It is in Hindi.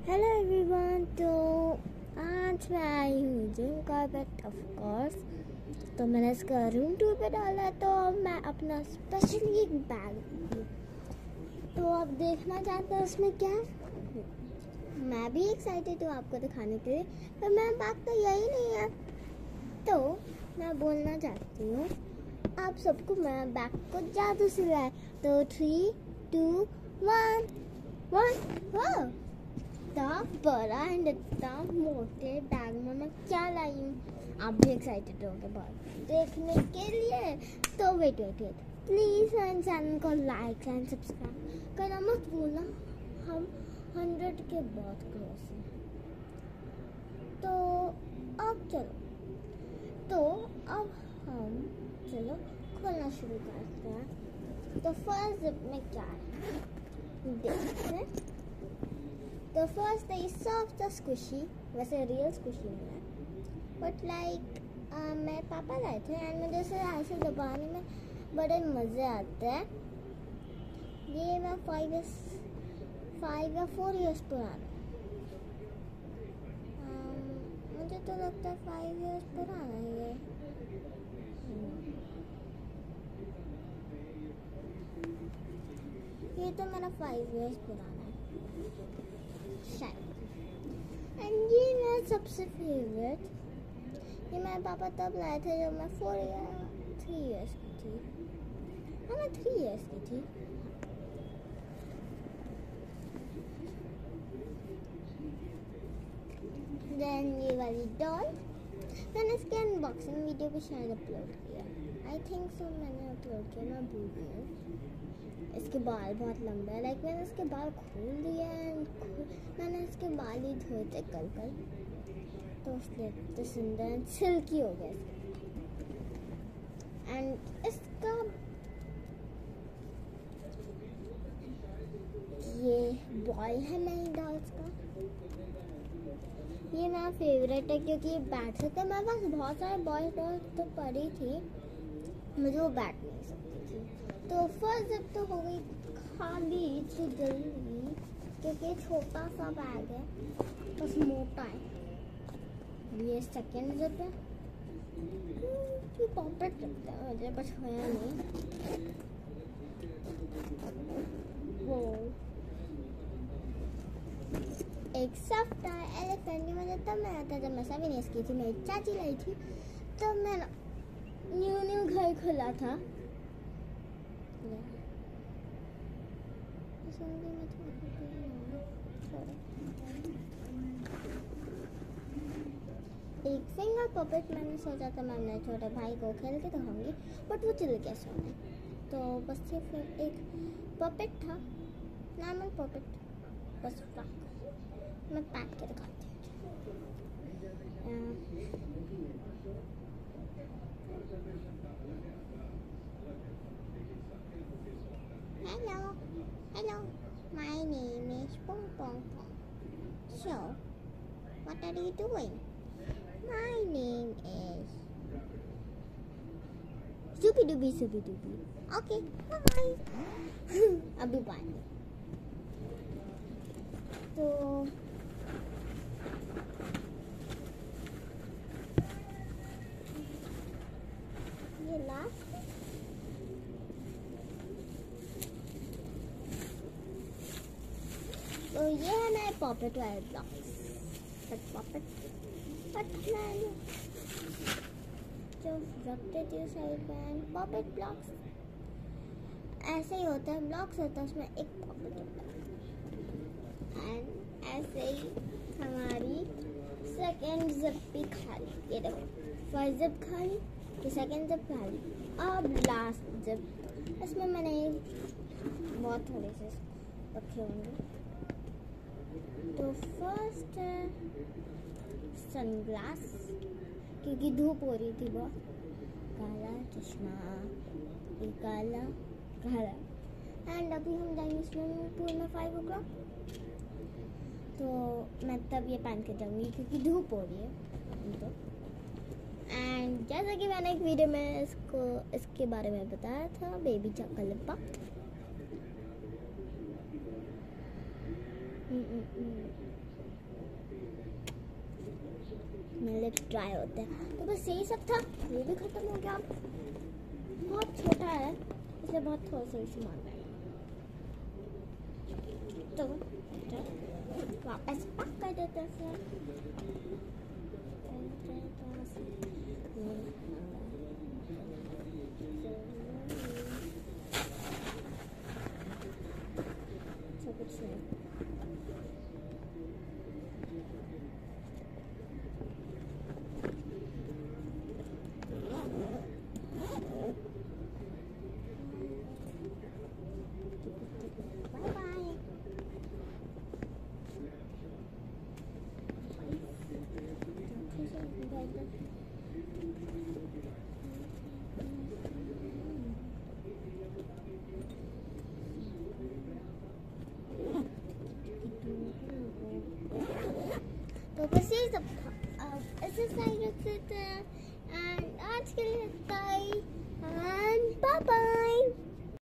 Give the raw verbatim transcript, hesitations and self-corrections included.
Hello everyone. तो आज मैं आई हूँ जिम कॉर्बेट ऑफ कोर्स। तो मैंने इसका रूम टूर पे डाला, तो मैं अपना स्पेशली एक बैग लूँ। तो आप देखना चाहते हैं उसमें क्या है। मैं भी एक्साइटेड हूँ आपको दिखाने के लिए, पर मेरा बैग तो यही नहीं है। तो मैं बोलना चाहती हूँ आप सबको मेरा बैग को जादू से लाए। तो थ्री टू वन वन इतना बड़ा एंड इतना मोटे बैग में मैं क्या लाई हूँ। आप भी एक्साइटेड होंगे बहुत देखने के लिए। तो वेट वेट वेट प्लीज़ मेरे चैनल को लाइक एंड सब्सक्राइब करना मत भूलना। हम हंड्रेड के बहुत क्लोज हैं। तो अब चलो तो अब हम चलो खोलना शुरू करते हैं। तो फर्स्ट जिप में क्या है देखते हैं। तो फर्स्ट is soft और squishy, वैसे रियल squishy नहीं है, बट लाइक मेरे पापा लाए थे एंड मुझे इसे ऐसे दबाने में बड़े मज़े आते हैं। ये मैं फाइव इयर्स फाइव या फोर इयर्स पुराना um, मुझे तो लगता है फाइव इयर्स पुराना ही है। ये तो मेरा फाइव इयर्स पुराना है शायद। एंड ये मेरा सबसे फेवरेट, ये मेरे पापा तब लाए थे जब मैं फोर या थ्री इयर्स की थी। हाँ मैं थ्री इयर्स की थी। देन ये वाली डॉल मैंने इसके अनबॉक्सिंग वीडियो भी शायद अपलोड किया। आई थिंक सो मैंने अपलोड किया, मैं भूल गई हूँ। इसके बाल बहुत लंबे हैं, लाइक मैंने इसके बाल खोल दिए एंड मैंने इसके बाल ही धोए थे कल कल, तो इसलिए तो सुंदर सिल्की हो गया। एंड इसका ये बॉल है नई डॉल्स का, ये मेरा फेवरेट है क्योंकि ये बैठ सकते हैं। मेरे पास बहुत सारे बॉल डॉल तो पड़ी थी, मुझे वो बैठ नहीं सकती थी। तो फर्स्ट जिप तो हो गई खाली इतनी जल्दी क्योंकि छोटा सा बैग है, बस मोटा है। ये सेकेंड जिप है, ये पॉकेट लगता है मुझे, बस होया नहीं वो। एक सॉफ्ट एलिफेंट मुझे तब मैं आता जब मैं सेवन ईयर्स की थी, मेरी चाची लाई थी। तो मैं न्यू न्यू घर खुला था। एक फिंगर पपेट मैंने सोचा था मैं अपने छोटे भाई को खेल के दिखाऊंगी, बट वो चल गया सोने। तो बस सिर्फ एक पपेट था, नॉर्मल पपेट, बस फ्रॉक। मैं पैक के दिखाती हूँ। Hello, hello. My name is Pong Pong Pong. So, what are you doing? My name is Zubi Dubi Zubi Dubi. Okay, bye bye. अभी बाय। तो ये लास्ट तो ये है मेरे पॉपेट वाले ब्लॉक्स। बट पॉपेट बट मैंने जो रखते थे साइड में पॉपेट ब्लॉक्स ऐसे ही होता है, ब्लॉक्स होता है उसमें एक पॉपेट होता है। एंड ऐसे ही हमारी सेकेंड जिप भी खाली। ये देखो फर्स्ट जिप खाली, तो सेकेंड जिप खाली, अब लास्ट जिप। इसमें मैंने बहुत थोड़े से रखे होंगे। तो फर्स्ट है सनग्लास, क्योंकि धूप हो रही थी बहुत। काला चश्मा, ये काला काला। एंड अभी हम जाएंगे स्विमिंग पूल में फाइव ओ क्लॉक, तो मैं तब ये पहन के जाऊँगी क्योंकि धूप हो रही है। तो एंड जैसा कि मैंने एक वीडियो में इसको इसके बारे में बताया था, baby chocolate lip balm. Dry होते हैं। तो बस यही सब था, ये भी खत्म हो गया। बहुत छोटा है इसलिए बहुत थोड़ा सा सामान है, तो वापस पैक कर देते हैं। कुछ नहीं। तो बस यही सब था। अब ऐसे साइड रखते थे।